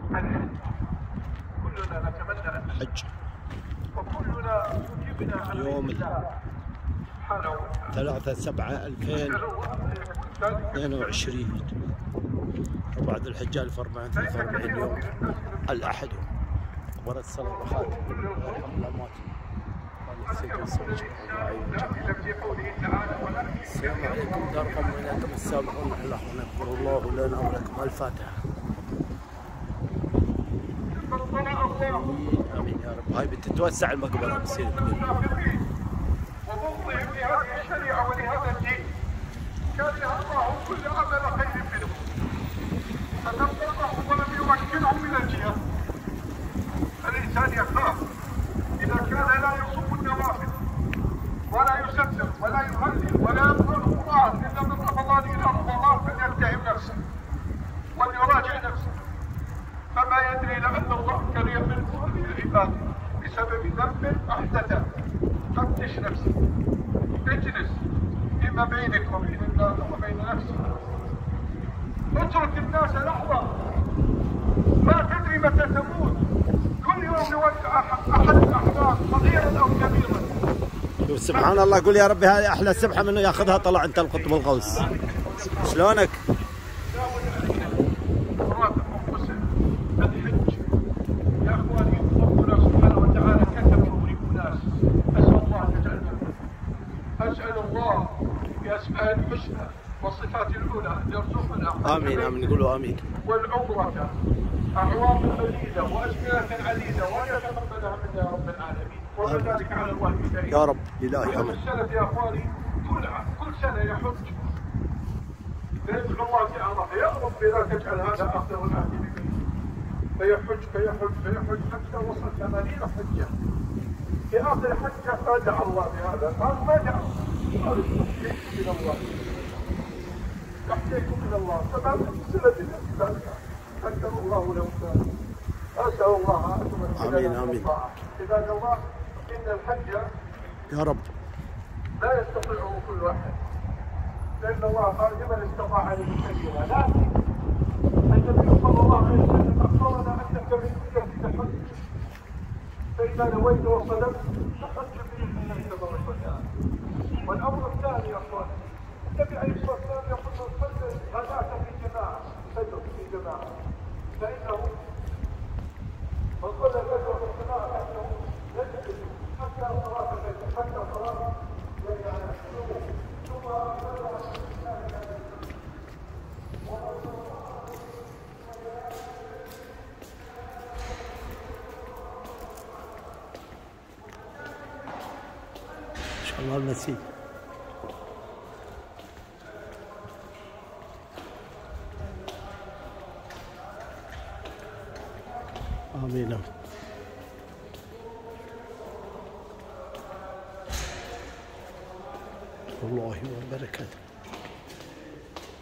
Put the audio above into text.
الحج. كلنا نتمنى أن حج وكلنا يجبنا على يوم الله سبحانه وتعالى. 3/7/2022 وبعد الحج 1443 يوم الأحد. أخبار الصلاة وخاتم ويرحم الأموات. السلام عليكم داركم وإليكم السابقون الأخوان. يغفر الله لنا ولكم. الفاتحة. آمين يا رب. هاي بتتوسع المقبرة بتصير كبيرة. وبغضهم لهذه الشريعة ولهذا الدين كره الله كل عمل خير منهم فنبغضهم ولم يمكنهم من الجهاد. الإنسان يخاف إذا كان لا يصوم النوافل ولا يسبح ولا يهلل ولا يقرأ القرآن إلا من رمضان إلى رمضان فليتهم نفسه وليراجع نفسه. فما يدري لأن الله كره منه هذه العباد بسبب ذنب أحدثه. فتش نفسك، اجلس فيما بينك وبين الله وبين نفسك، اترك الناس لحظة، ما تدري متى تموت. كل يوم يودع أحد الأحباب صغيرا أو كبيرا. سبحان الله. قول يا ربي هذه أحلى سبحة منه ياخذها طلع أنت القطب الغوث. شلونك؟ يا اخواني ربنا سبحانه وتعالى كتب لأناس. اسال الله باسماء الحسنى والصفات العلى ان يرزقنا امين امين. قولوا امين. والعمره اعواما مديده وازمنه عديده وان يتقبلها منا يا رب العالمين وكذلك على الوالدين يا رب. لله امين. السلف يا اخواني كل سنه يحج فيدعو الله تعالى يا رب لا تجعل هذا اخر العهد بك. فيحج حتى وصل 80 حجه. في اخر حجه فدعا الله بهذا قال ما دعا قال يحييكم من الله يحييكم من الله فما سنه ذلك اكثر الله له ذلك. اسال الله ان امين امين. عباد الله ان الحج يا رب لا يستطيعه كل واحد لان الله قال لمن استطاع منكم سبيلا. لكن النبي صلى الله عليه وسلم اخبرنا ان من الحج فإذا نويت وصدقت فحج بإذن الله تبارك وتعالى. والأمر الثاني يا أخوان النبي عليه الصلاة والسلام يقول من صلى غداة في جماعة فجر في جماعة فإنه من صلى الفجر في جماعة فإنه يجب حتى صلاة الفجر حتى صلاة ثم الله المسيح. آمين. الله وبركاته.